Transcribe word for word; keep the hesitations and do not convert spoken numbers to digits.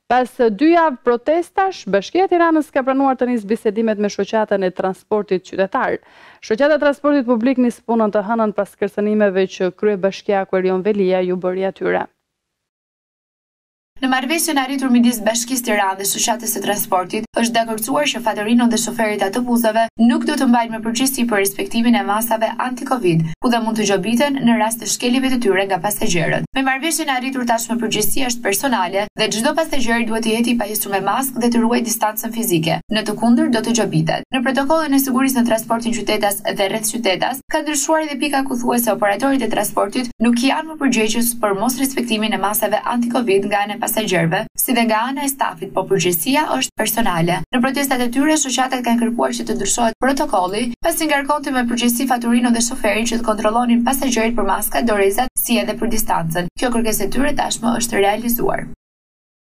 Pas dy javë protestash, Bashkia e Tiranës ka pranuar të nisë bisedimet me shoqatën e transportit qytetar. Shoqata e transportit publik nis punën të hënën pas kërcënimeve që kryebashkiaku Erion Velia ju bëri atyre. Në marrëveshjen e arritur midis Bashkisë Tiranë dhe Shoqatës së Transportit, është dakordsuar që Fatorino dhe shoferit e autobusave nuk do të mbajnë me përgjegjësi për respektimin e masave anti-Covid, ku dhe mund të gjobiten në rast të shkeljeve të tyre nga pasagerët. Me marrëveshjen e arritur tashmë përgjegjësia është personale dhe çdo pasagjer duhet të jetë i pajisur me maskë dhe të ruajë distancën fizike. Në të kundërt do të gjobitet. Në protokollin e sigurisë në transportin qytetas dhe rreth qytetas ka ndryshuar edhe pika ku thuhet se operatorët e transportit nuk janë më përgjegjës për mos respektimin e masave anti-Covid nga ana e pasagjerëve, si dhe nga ana e stafit, po përgjegjësia është personale. Në protestat e tyre, shoqatat kanë kërkuar që të ndryshohet protokolli, pasi ngarkonte me përgjegjësi Fatorino dhe shoferin që të kontrollonin pasagjerët për maska, dorezat, si edhe për distancën. Kjo kërkesë e tyre tashmë është realizuar.